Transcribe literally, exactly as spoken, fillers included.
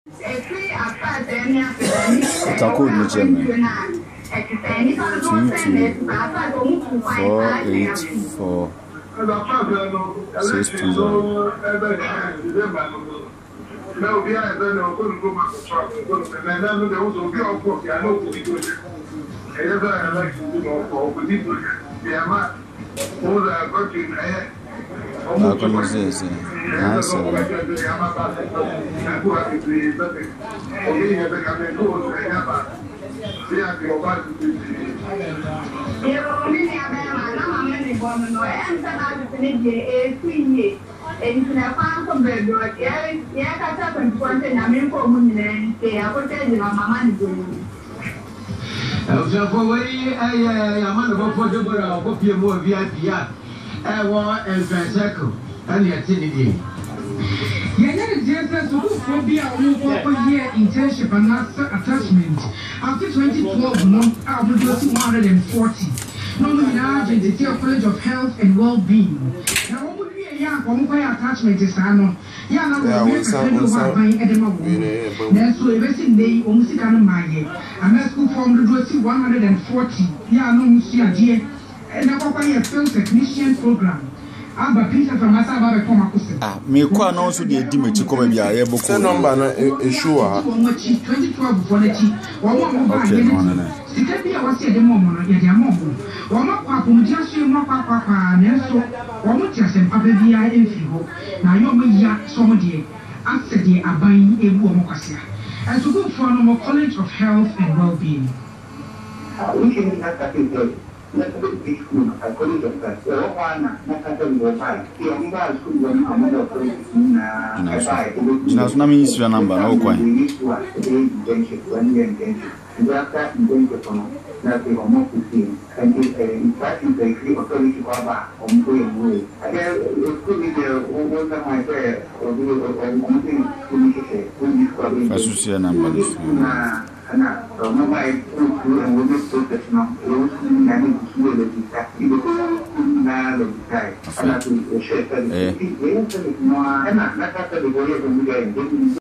Taco no German. Two two four eight four six two zero. No, we are going to go to my truck. And then there was a few of course, I know we do it. And I like to do for people. They are not all the working. I'm going to say, answer. And I found some bread, yeah, yeah, that's happened to one thing. I mean, for women, and they are protecting my money. So, for way, I am on the board for the copy of more V I P. I want and Francisco, and yet, Cindy. Yes, yes, so for be a one year internship and not attachment. After twenty twelve, no, I will do two hundred forty. No, no, now, the College of Health and Well-being. Now, yeah, one way attachment is Sano. Yeah, now we are buying at the moment. That's so everything they almost can't buy it. And that's good from the one hundred forty. Yeah, no, Monsieur Dear. And now, a film technician program. Ah, me kwa na so de di mechi ko ba bia ye boko. Say number na issue ha. twenty twelve for the chi. One more okay, no no no. Sika bia wo se de mo mo no ye de mo mo. Wo ma kwa ko mtia so mo kwa kwa kwa na so wo mo tia sem papa bia emfi ho. Na yo mo ya so mo de ase de aban ebu wo mo kwasia. And so go for no College of Health and Well-being. Ah, we can have that in Let's go to the school. I couldn't get that. So, one, not that I'm going to buy. The only school when I'm not going to buy. Just not means your number, no coin. We used to have the internship, one year internship. And after internship, nothing or more to see. And in fact, it's a free authority to go back on going away. Again, it could be the one of my prayer or something to make it a I should see a number. Ana, so no mai tu and we just put it now. It was managed to do it exactly na lo kai. Ana tu share it. It is no ana na ka ta de boye ko mi ga